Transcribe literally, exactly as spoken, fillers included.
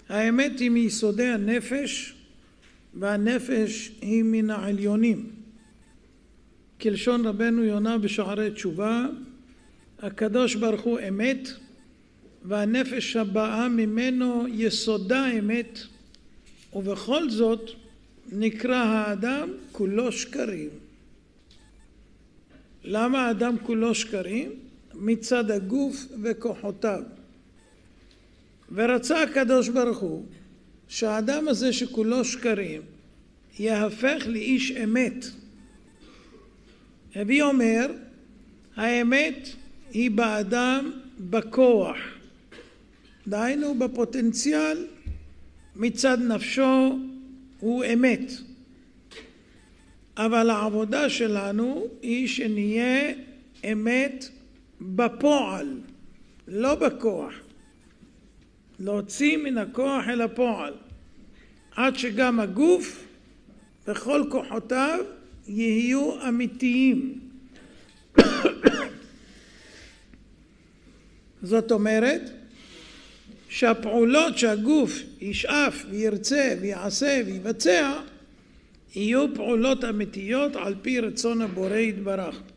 האמת היא מיסודי הנפש, והנפש היא מן העליונים. כלשון רבנו יונה בשערי תשובה, הקדוש ברוך הוא אמת, והנפש הבאה ממנו יסודה אמת, ובכל זאת נקרא האדם כולו שקרים. למה האדם כולו שקרים? מצד הגוף וכוחותיו. ורצה הקדוש ברוך הוא שהאדם הזה שכולו שקרים יהפך לאיש אמת. אבי אומר, האמת היא באדם בכוח, דהיינו בפוטנציאל, מצד נפשו הוא אמת. אבל העבודה שלנו היא שנהיה אמת בפועל, לא בכוח. להוציא מן הכוח אל הפועל, עד שגם הגוף וכל כוחותיו יהיו אמיתיים. זאת אומרת שהפעולות שהגוף ישאף וירצה ויעשה ויבצע יהיו פעולות אמיתיות על פי רצון הבורא יתברך.